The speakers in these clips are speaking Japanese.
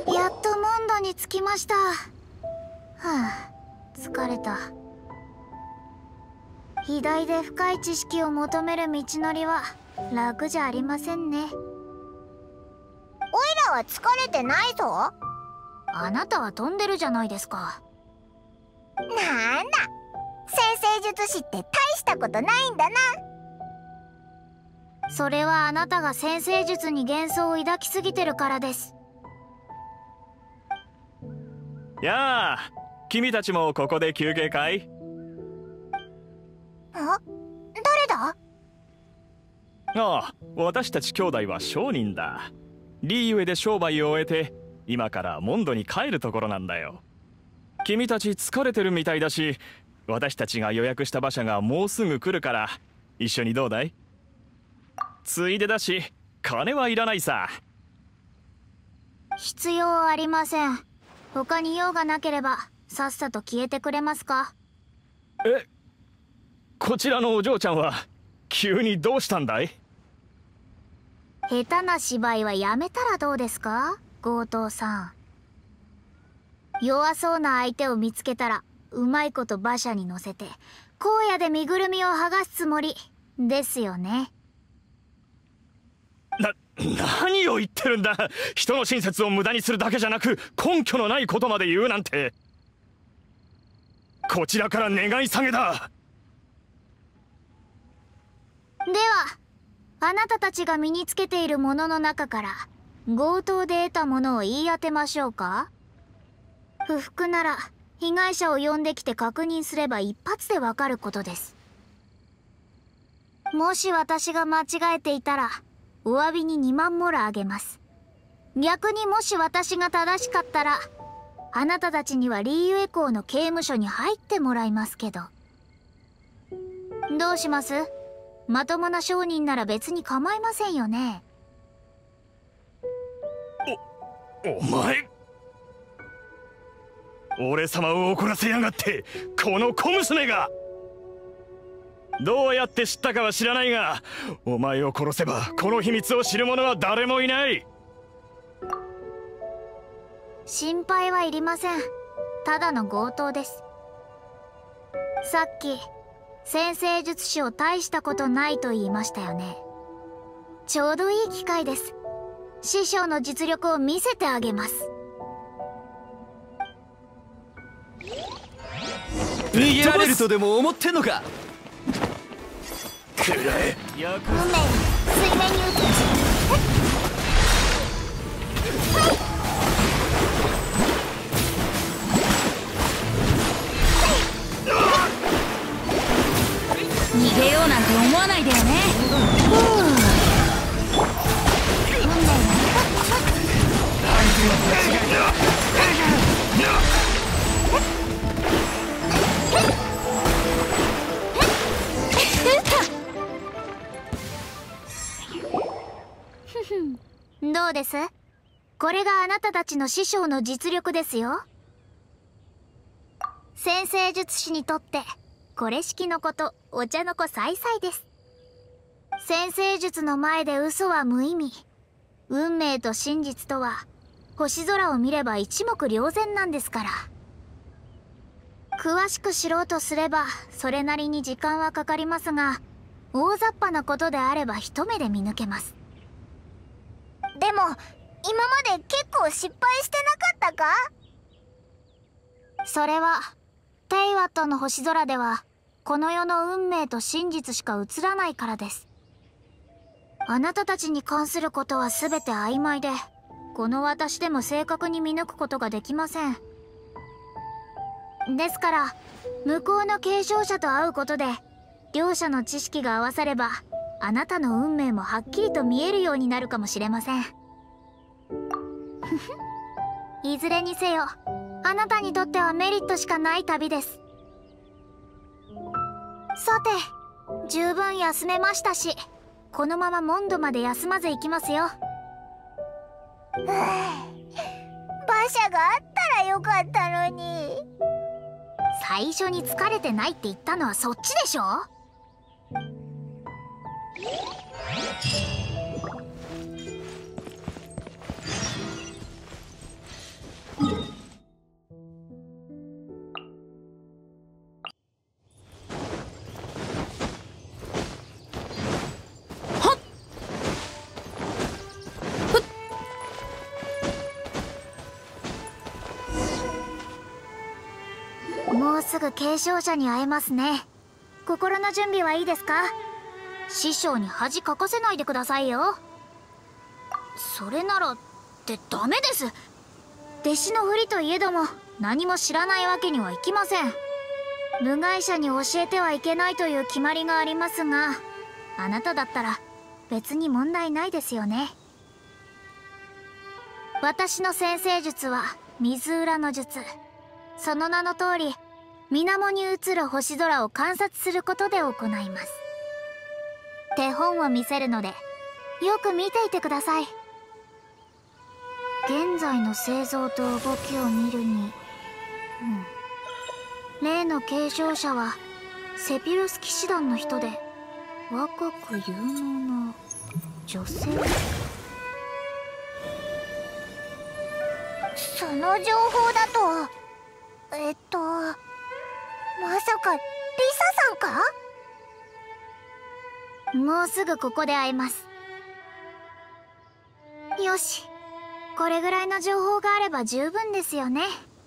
やっとモンドに着きました。はあ、疲れた。偉大で深い知識を求める道のりは楽じゃありませんね。 おいらは疲れてないぞ。 あなたは飛んでるじゃないですか。 なんだ、先生術師って大したことないんだな。 それはあなたが先生術に幻想を抱きすぎてるからです。 やあ、君たちもここで休憩かい？ 誰だ？ ああ、私たち兄弟は商人だ。リーユエで商売を終えて今からモンドに帰るところなんだよ。君たち疲れてるみたいだし、私たちが予約した馬車がもうすぐ来るから一緒にどうだい？ついでだし金はいらないさ。 必要ありません。他に用がなければさっさと消えてくれますか？ え、こちらのお嬢ちゃんは急にどうしたんだい？ 下手な芝居はやめたらどうですか、強盗さん。弱そうな相手を見つけたらうまいこと馬車に乗せて荒野で身ぐるみを剥がすつもりですよね。 何を言ってるんだ。人の親切を無駄にするだけじゃなく根拠のないことまで言うなんて。こちらから願い下げだ。 ではあなたたちが身につけているものの中から強盗で得たものを言い当てましょうか。不服なら被害者を呼んできて確認すれば一発でわかることです。もし私が間違えていたらお詫びに2万モラあげます。逆にもし私が正しかったらあなたたちにはリーユエ港の刑務所に入ってもらいますけど。どうします？まともな商人なら別に構いませんよね。 お前、俺様を怒らせやがって、この小娘が。どうやって知ったかは知らないが、お前を殺せばこの秘密を知る者は誰もいない。 心配はいりません。ただの強盗です。さっき先生術師を大したことないと言いましたよね。ちょうどいい機会です。師匠の実力を見せてあげます。 逃げられるとでも思ってんのか。 くらえ。 運命に水面に打つ。 逃げようなんて思わないでよね。どうです？これがあなたたちの師匠の実力ですよ。先生術師にとってこれしきのことお茶の子さいさいです。先生術の前で嘘は無意味。運命と真実とは星空を見れば一目瞭然なんですから。詳しく知ろうとすればそれなりに時間はかかりますが、大雑把なことであれば一目で見抜けます。 でも今まで結構失敗してなかったか？ それはテイワットの星空ではこの世の運命と真実しか映らないからです。あなたたちに関することは全て曖昧で、この私でも正確に見抜くことができません。ですから向こうの継承者と会うことで両者の知識が合わさればあなたの運命もはっきりと見えるようになるかもしれません。いずれにせよあなたにとってはメリットしかない旅です。さて、十分休めましたし、このままモンドまで休まず行きますよ。 馬車があったらよかったのに。 最初に疲れてないって言ったのはそっちでしょ。 すぐ継承者に会えますね。心の準備はいいですか？師匠に恥かかせないでくださいよ。それならってダメです。弟子のふりといえども何も知らないわけにはいきません。部外者に教えてはいけないという決まりがありますが、あなただったら別に問題ないですよね。私の先生術は水裏の術。その名の通り、水面に映る星空を観察することで行います。手本を見せるのでよく見ていてください。現在の製造と動きを見るに、例の継承者はセピロス騎士団の人で、若く有能な女性。 その情報だとまさかリサさんか？ もうすぐここで会えます。よし、これぐらいの情報があれば十分ですよね。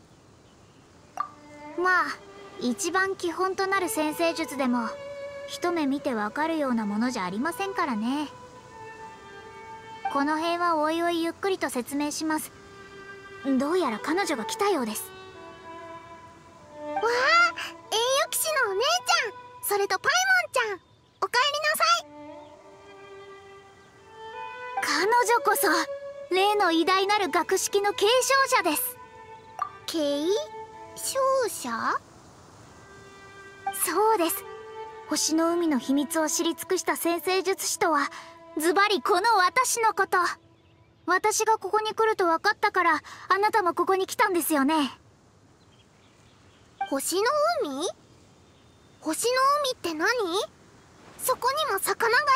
まあ一番基本となる先生術でも一目見てわかるようなものじゃありませんからね。この辺はおいおいゆっくりと説明します。どうやら彼女が来たようです。 わあ、栄誉騎士のお姉ちゃん、それとパイモンちゃん、おかえりなさい。 彼女こそ例の偉大なる学識の継承者です。 継承者？ そうです。星の海の秘密を知り尽くした先生術師とはズバリこの私のこと。私がここに来ると分かったからあなたもここに来たんですよね。 星の海？星の海って何？そこにも魚がい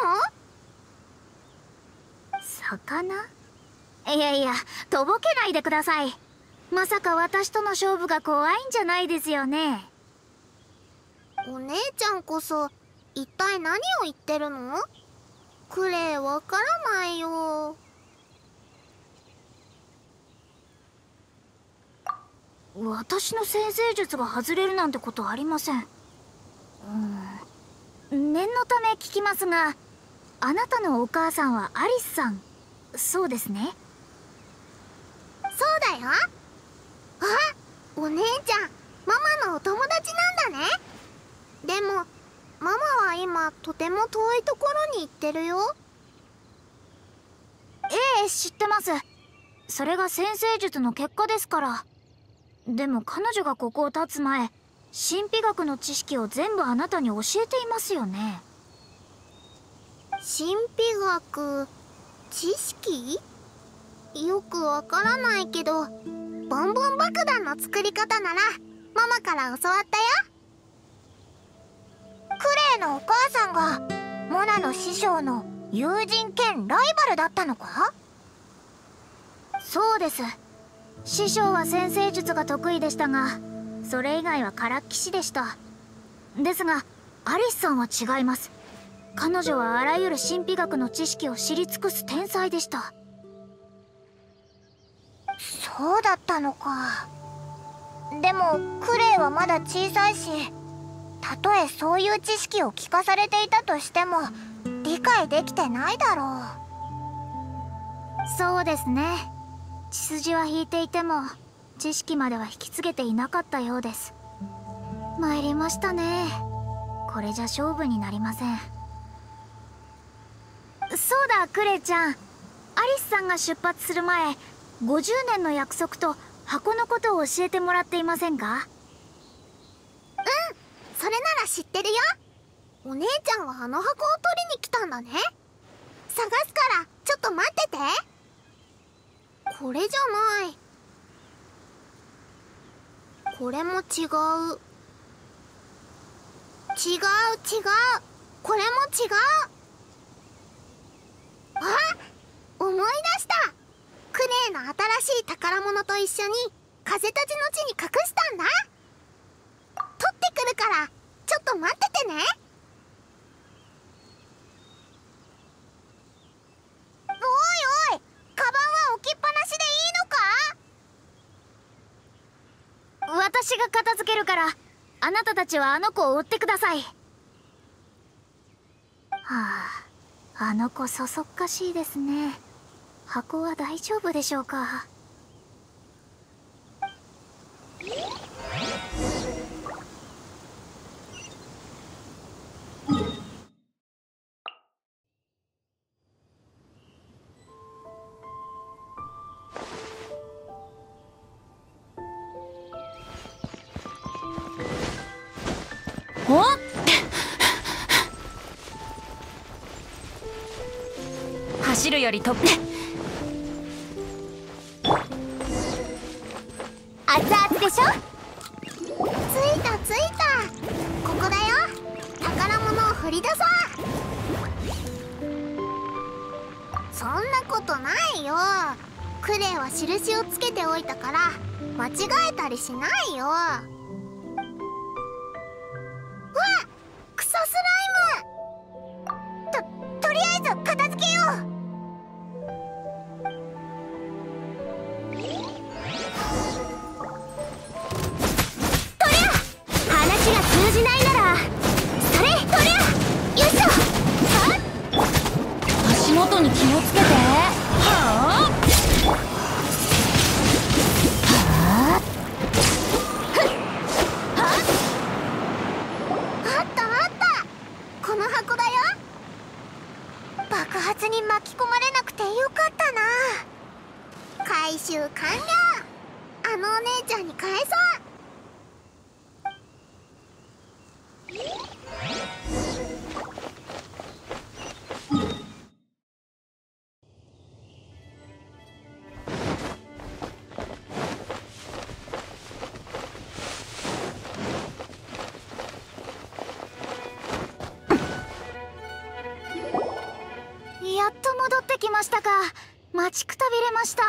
るの？ 魚？いやいや、とぼけないでください。まさか私との勝負が怖いんじゃないですよね。 お姉ちゃんこそ一体何を言ってるの？クレイわからないよ。 私の先生術が外れるなんてことありません。念のため聞きますが、あなたのお母さんはアリスさん、そうですね？ そうだよ。あ、お姉ちゃん、ママのお友達なんだね。でもママは今とても遠いところに行ってるよ。 ええ、知ってます。それが先生術の結果ですから。でも彼女がここを立つ前、神秘学の知識を全部あなたに教えていますよね。 神秘学、知識？よくわからないけど、ボンボン爆弾の作り方ならママから教わったよ。クレイのお母さんがモナの師匠の友人兼ライバルだったのか？ そうです。師匠は先生術が得意でしたが、それ以外はからっきしでした。ですがアリスさんは違います。彼女はあらゆる神秘学の知識を知り尽くす天才でした。 そうだったのか。でもクレイはまだ小さいし、たとえそういう知識を聞かされていたとしても理解できてないだろう。そうですね。血筋は引いていても知識までは引き継げていなかったようです。参りましたね。これじゃ勝負になりません。そうだ、クレイちゃん、アリスさんが出発する前、50年の約束と箱のことを教えてもらっていませんか？ うん、それなら知ってるよ。お姉ちゃんはあの箱を取りに来たんだね。探すからちょっと待ってて。これじゃない。これも違う。違う。これも違う。あ、思い出した。クレイの新しい宝物と一緒に風立ちの地に隠したんだ。取ってくるからちょっと待っててね。おいおい、カバンは置きっぱなしでいいのか？ 私私が片付けるから、あなたたちはあの子を追ってください。はあ、あの子そそっかしいですね。箱は大丈夫でしょうか。 おっ走るより飛ぶ。 熱々でしょ。着いた着いた。ここだよ。宝物を掘り出そう。そんなことないよ。クレイは印をつけておいたから間違えたりしないよ。わっ、クソスライム。とりあえず片付けよう。通じないならそれとりゃよいしょ。 足元に気をつけて。はあったあった。この箱だよ。爆発に巻き込まれなくてよかったな。回収完了。あのお姉ちゃんに返そう。 やっと戻ってきましたか。待ちくたびれました。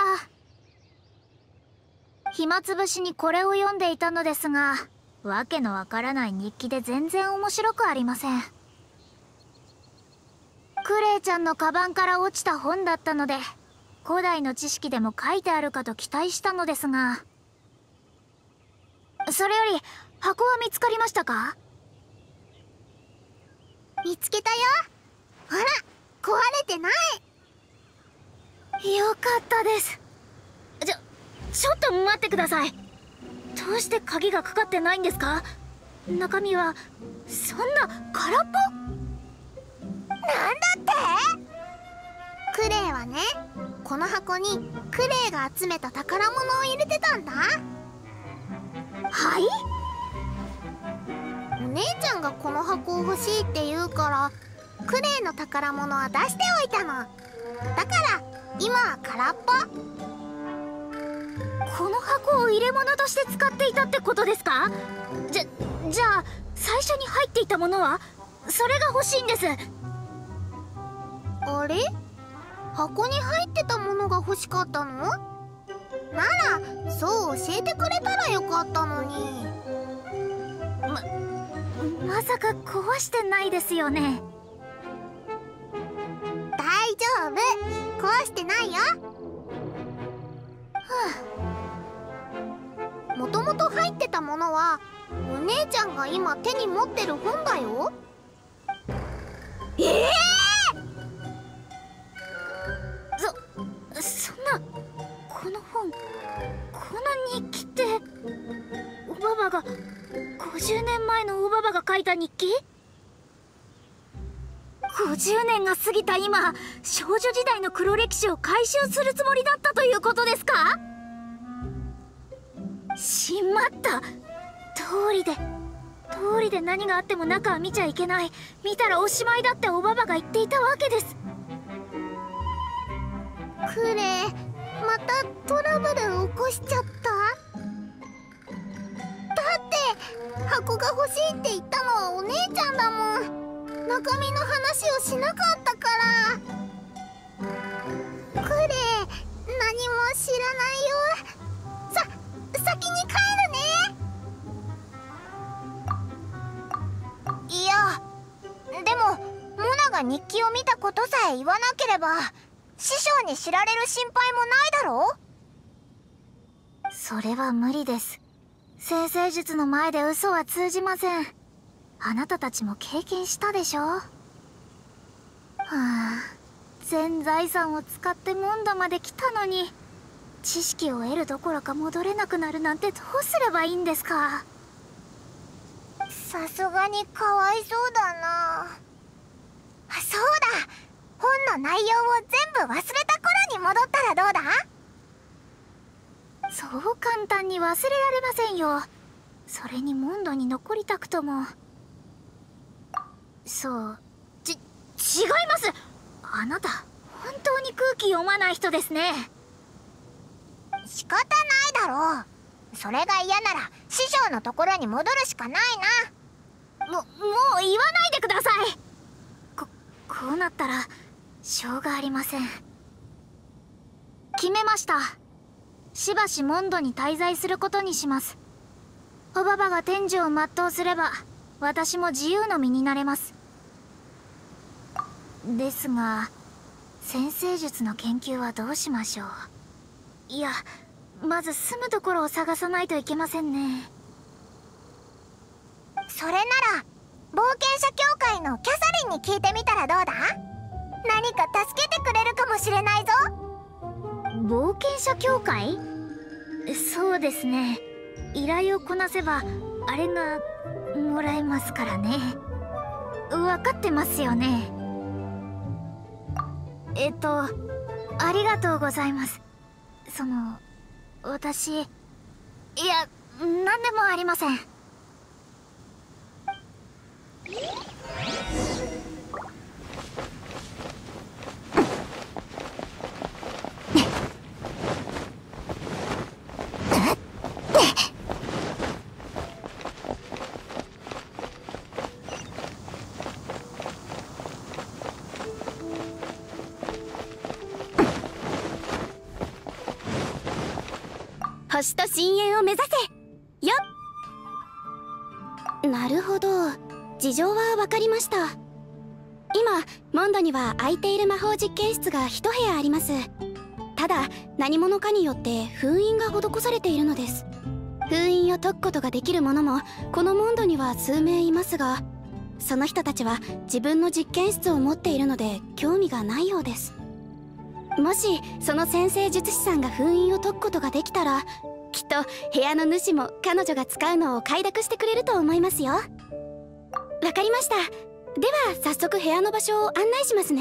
暇つぶしにこれを読んでいたのですが、わけのわからない日記で全然面白くありません。クレイちゃんのカバンから落ちた本だったので、古代の知識でも書いてあるかと期待したのですが、それより箱は見つかりましたか？ 見つけたよ。ほら、壊れてない。 よかったです。ちょっと待ってください。どうして鍵がかかってないんですか？中身はそんな空っぽ？ なんだって？クレイはね、この箱にクレイが集めた宝物を入れてたんだ。 はい？ お姉ちゃんがこの箱を欲しいって言うから、クレイの宝物は出しておいたの。だから今は空っぽ。 この箱を入れ物として使っていたってことですか？じゃあ最初に入っていたものは？それが欲しいんです。 あれ？箱に入ってたものが欲しかったの？ならそう教えてくれたらよかったのに。 まさか壊してないですよね？ 大丈夫、壊してないよ。もともと入ってたものはお姉ちゃんが今手に持ってる本だよ。 そんな、この本、この日記っておばばが50年前のおばばが書いた日記？50年が過ぎた今、少女時代の黒歴史を回収するつもりだったということですか？しまった。通りで何があっても中は見ちゃいけない、見たらおしまいだっておばばが言っていたわけです。 クレイ、またトラブル起こしちゃった？だって箱が欲しいって言ったのはお姉ちゃんだもん。中身の話をしなかったから。クレイ、何も知らないよ。先に帰るね。いや、でもモナが日記を見たことさえ言わなければ師匠に知られる心配もないだろう。 それは無理です。 先生術の前で嘘は通じません。あなたたちも経験したでしょ。はあ、全財産を使ってモンドまで来たのに、知識を得るどころか戻れなくなるなんてどうすればいいんですか。 さすがにかわいそうだな。あ、そうだ、本の内容を全部忘れた頃に戻ったらどうだ？ そう簡単に忘れられませんよ。それにモンドに残りたくとも。違います。あなた本当に空気読まない人ですね。 仕方ないだろう。それが嫌なら師匠のところに戻るしかないな。 もう言わないでください。こうなったらしょうがありません。決めました。しばしモンドに滞在することにします。おばばが天寿を全うすれば私も自由の身になれます。ですが先生術の研究はどうしましょう。いや、まず住むところを探さないといけませんね。 それなら冒険者協会のキャサリンに聞いてみたらどうだ？何か助けてくれるかもしれないぞ。 冒険者協会？そうですね。依頼をこなせばあれがもらえますからね。分かってますよね。ありがとうございます。私、いや、何でもありません。 星と深淵を目指せよっ。なるほど、事情は分かりました。今モンドには空いている魔法実験室が一部屋あります。ただ何者かによって封印が施されているのです。封印を解くことができる者もこのモンドには数名いますが、その人たちは自分の実験室を持っているので興味がないようです。もしその先生術師さんが封印を解くことができたら、きっと部屋の主も彼女が使うのを快諾してくれると思いますよ。わかりました。では早速部屋の場所を案内しますね。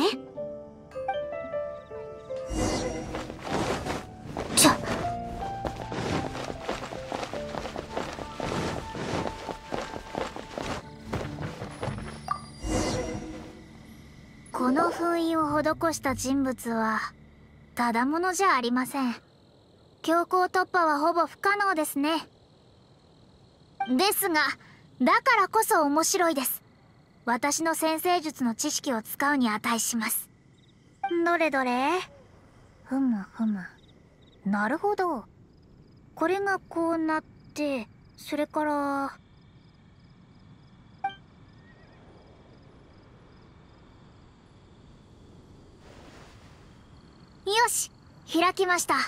この封印を施した人物はただものじゃありません。強行突破はほぼ不可能ですね。ですがだからこそ面白いです。私の先生術の知識を使うに値します。どれどれ。ふむふむ。なるほど。これがこうなって、それからよし、開きました。 おお、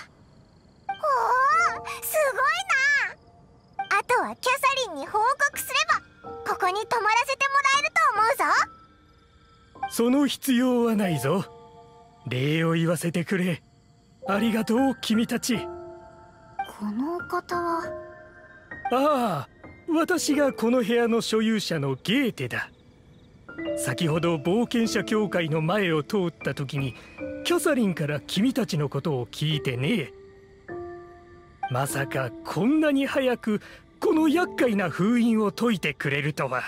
すごいな。あとはキャサリンに報告すればここに泊まらせてもらえると思うぞ。 その必要はないぞ。礼を言わせてくれ。ありがとう君たち。 このお方は。 ああ、私がこの部屋の所有者のゲーテだ。先ほど冒険者協会の前を通った時にキャサリンから君たちのことを聞いてね。まさかこんなに早くこの厄介な封印を解いてくれるとは。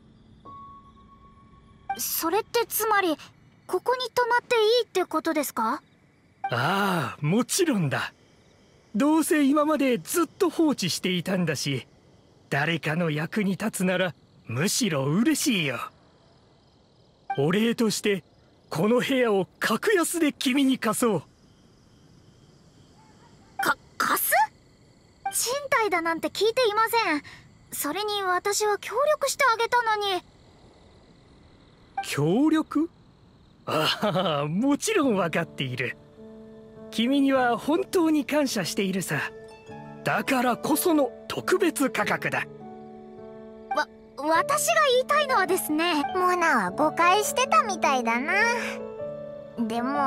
それってつまりここに泊まっていいってことですか？ ああ、もちろんだ。どうせ今までずっと放置していたんだし、誰かの役に立つならむしろ嬉しいよ。お礼としてこの部屋を格安で君に貸そう。 貸す？賃貸だなんて聞いていません。それに私は協力してあげたのに。 協力？ああ、もちろん分かっている。君には本当に感謝しているさ。だからこその特別価格だ。 私が言いたいのはですね、 モナは誤解してたみたいだな。でも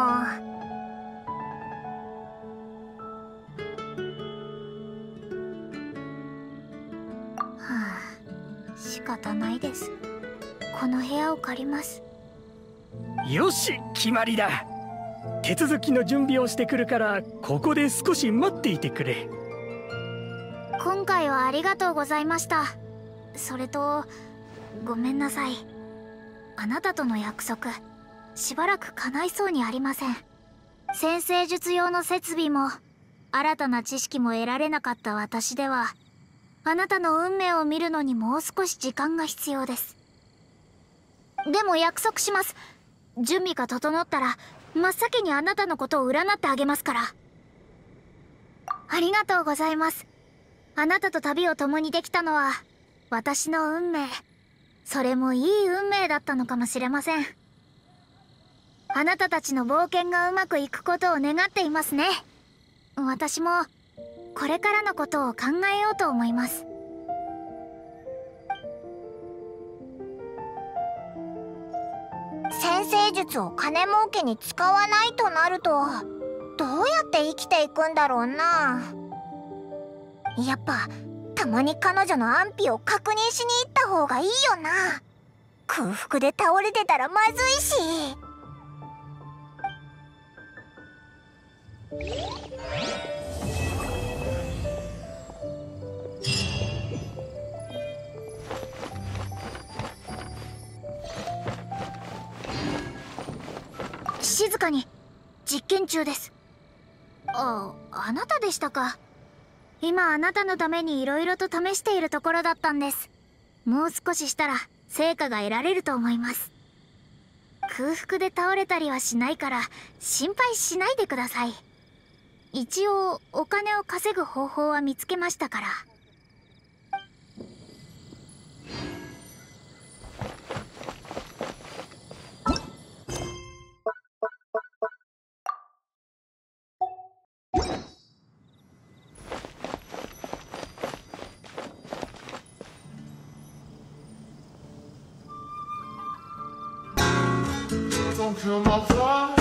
仕方ないです。この部屋を借ります。 よし、決まりだ。手続きの準備をしてくるからここで少し待っていてくれ。 今回はありがとうございました。それとごめんなさい。あなたとの約束しばらく叶いそうにありません。占星術用の設備も新たな知識も得られなかった私では、あなたの運命を見るのにもう少し時間が必要です。でも約束します。準備が整ったら真っ先にあなたのことを占ってあげますから。ありがとうございます。あなたと旅を共にできたのは私の運命、それもいい運命だったのかもしれません。あなたたちの冒険がうまくいくことを願っていますね。私もこれからのことを考えようと思います。 占星術を金儲けに使わないとなると、どうやって生きていくんだろうな。やっぱたまに彼女の安否を確認しに行った方がいいよな。空腹で倒れてたらまずいし。 静かに。実験中です。あなたでしたか。今あなたのために色々と試しているところだったんです。もう少ししたら成果が得られると思います。空腹で倒れたりはしないから心配しないでください。一応お金を稼ぐ方法は見つけましたから。 Don't feel my fire.